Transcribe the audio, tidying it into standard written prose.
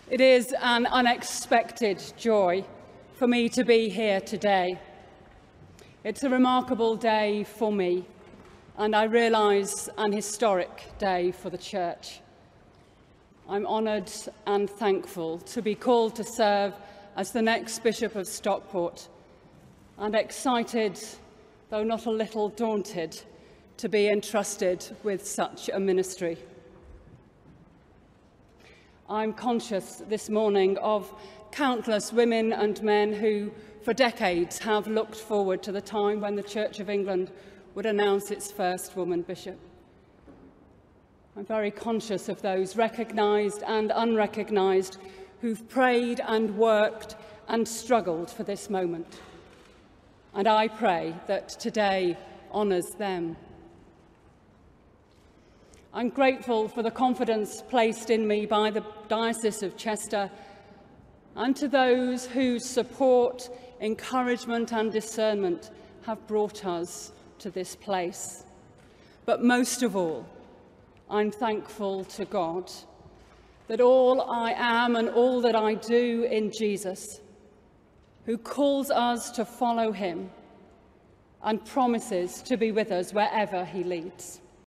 It is an unexpected joy for me to be here today. It's a remarkable day for me, and I realise an historic day for the Church. I'm honoured and thankful to be called to serve as the next Bishop of Stockport, and excited, though not a little daunted, to be entrusted with such a ministry. I'm conscious this morning of countless women and men who, for decades, have looked forward to the time when the Church of England would announce its first woman bishop. I'm very conscious of those recognised and unrecognised who've prayed and worked and struggled for this moment. And I pray that today honours them. I'm grateful for the confidence placed in me by the Diocese of Chester and to those whose support, encouragement and discernment have brought us to this place. But most of all, I'm thankful to God that all I am and all that I do in Jesus, who calls us to follow him and promises to be with us wherever he leads.